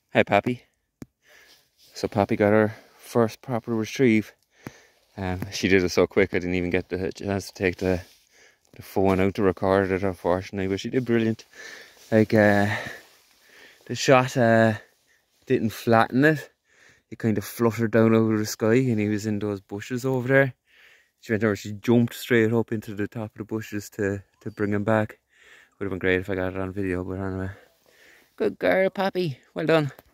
Hi, Poppy. So Poppy got her first proper retrieve. She did it so quick I didn't even get the chance to take the phone out to record it, unfortunately, but she did brilliant. Like, the shot didn't flatten it. It kind of fluttered down over the sky and he was in those bushes over there. She went over, she jumped straight up into the top of the bushes to bring him back. Would have been great if I got it on video, but anyway. Good girl, Poppy. Well done.